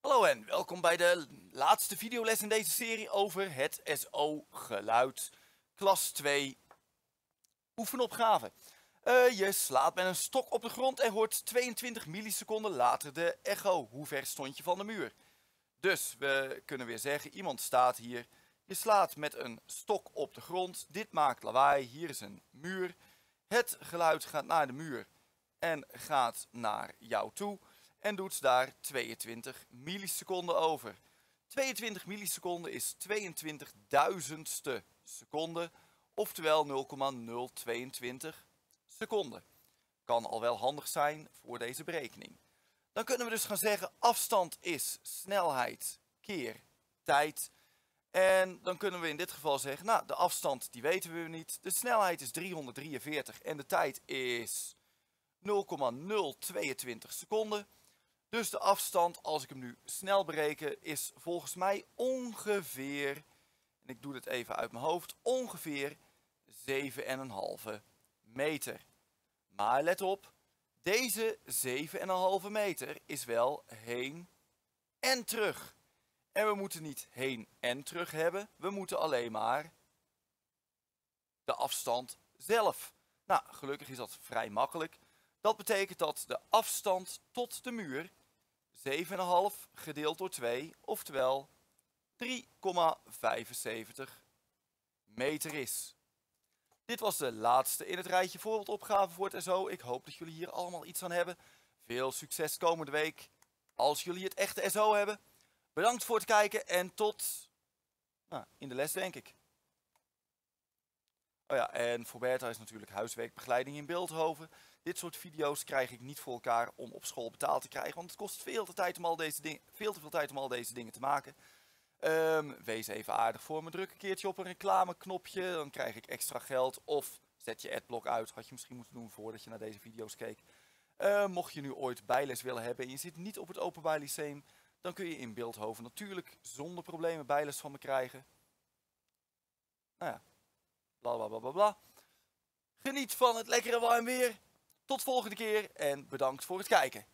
Hallo en welkom bij de laatste videoles in deze serie over het SO-geluid klas 2 oefenopgave. Je slaat met een stok op de grond en hoort 22 milliseconden later de echo. Hoe ver stond je van de muur? Dus we kunnen weer zeggen, iemand staat hier. Je slaat met een stok op de grond. Dit maakt lawaai. Hier is een muur. Het geluid gaat naar de muur en gaat naar jou toe. En doet daar 22 milliseconden over. 22 milliseconden is 22.000ste seconde. Oftewel 0,022 seconden. Kan al wel handig zijn voor deze berekening. Dan kunnen we dus gaan zeggen afstand is snelheid keer tijd. En dan kunnen we in dit geval zeggen, nou de afstand die weten we niet. De snelheid is 343 en de tijd is 0,022 seconden. Dus de afstand, als ik hem nu snel bereken, is volgens mij ongeveer, en ik doe dit even uit mijn hoofd, ongeveer 7,5 meter. Maar let op, deze 7,5 meter is wel heen en terug. En we moeten niet heen en terug hebben, we moeten alleen maar de afstand zelf. Nou, gelukkig is dat vrij makkelijk. Dat betekent dat de afstand tot de muur 7,5 gedeeld door 2, oftewel 3,75 meter is. Dit was de laatste in het rijtje voorbeeldopgave voor het SO. Ik hoop dat jullie hier allemaal iets aan hebben. Veel succes komende week als jullie het echte SO hebben. Bedankt voor het kijken en tot in de les denk ik. Oh ja, en voor Bertha is natuurlijk huiswerkbegeleiding in Bilthoven. Dit soort video's krijg ik niet voor elkaar om op school betaald te krijgen. Want het kost veel te veel tijd om al deze dingen te maken. Wees even aardig voor me. Druk een keertje op een reclameknopje. Dan krijg ik extra geld. Of zet je adblock uit. Had je misschien moeten doen voordat je naar deze video's keek. Mocht je nu ooit bijles willen hebben en je zit niet op het Openbaar Lyceum. Dan kun je in Bilthoven natuurlijk zonder problemen bijles van me krijgen. Nou ja. Blablabla. Geniet van het lekkere warm weer. Tot volgende keer en bedankt voor het kijken.